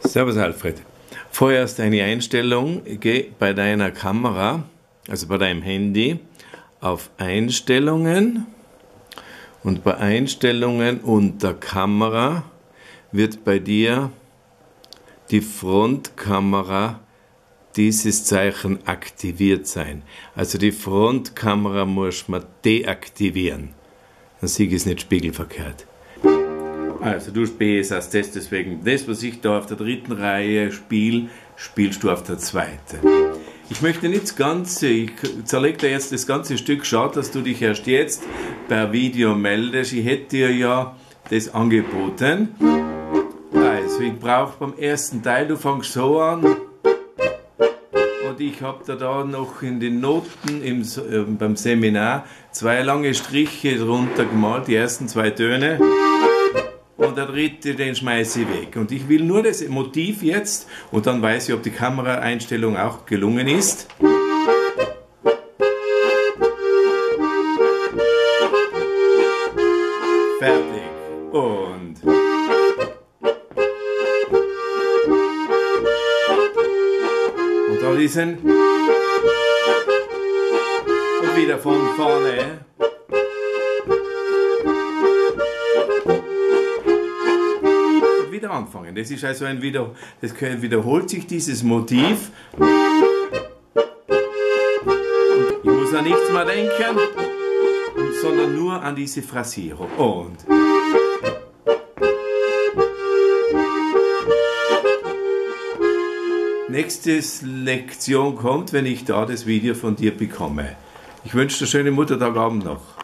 Servus Alfred. Vorerst eine Einstellung, geh bei deiner Kamera, also bei deinem Handy, auf Einstellungen und bei Einstellungen unter Kamera wird bei dir die Frontkamera dieses Zeichen aktiviert sein. Also die Frontkamera muss man deaktivieren. Dann sehe ich es nicht spiegelverkehrt. Also du spielst als das, deswegen das, was ich da auf der dritten Reihe spiele, spielst du auf der zweiten. Ich möchte nicht das Ganze, ich zerlege dir jetzt das ganze Stück, schau, dass du dich erst jetzt per Video meldest. Ich hätte dir ja das angeboten. Also ich brauche beim ersten Teil, du fängst so an und ich habe da noch in den Noten beim Seminar 2 lange Striche drunter gemalt, die ersten 2 Töne. Und der dritte, den schmeiße ich weg. Und ich will nur das Motiv jetzt, und dann weiß ich, ob die Kameraeinstellung auch gelungen ist. Fertig. Und da diesen. Und wieder von vorne. Wieder anfangen. Das ist also wiederholt sich dieses Motiv. Ich muss an nichts mehr denken, sondern nur an diese Phrasierung. Und nächste Lektion kommt, wenn ich da das Video von dir bekomme. Ich wünsche dir einen schönen Muttertagabend noch.